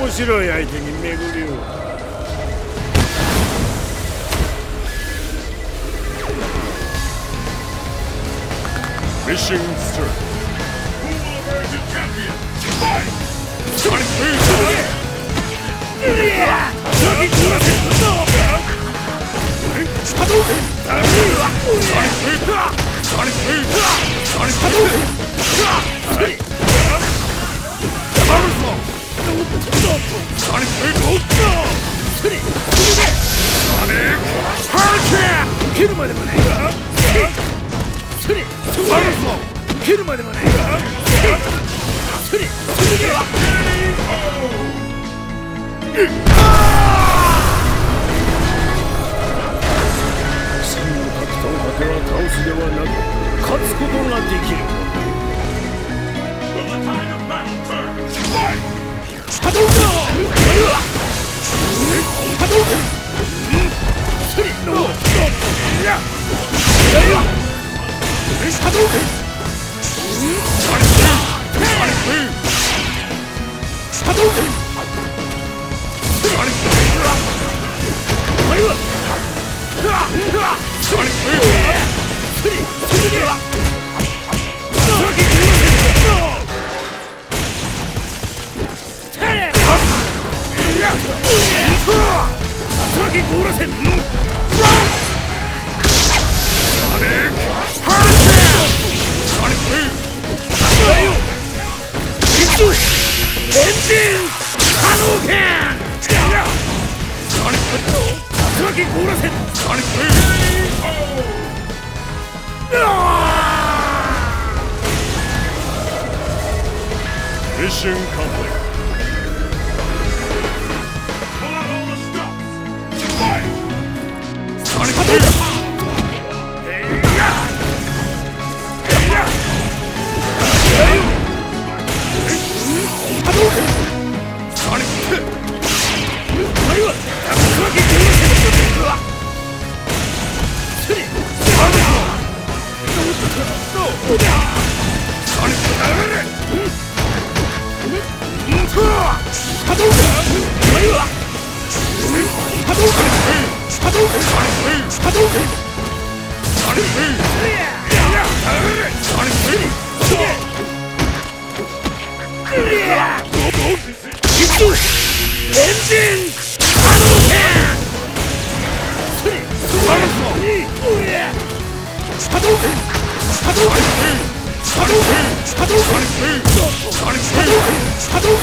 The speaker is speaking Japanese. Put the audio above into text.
面白い相手に巡りを。ミッションスタート。蹴るまでもない。蹴るまでもない。真の格闘家では倒すではなく勝つことができる。波動拳。波動拳。Mission complete. Pull out all the stops. Fight! Sonic Boom! Hadouken!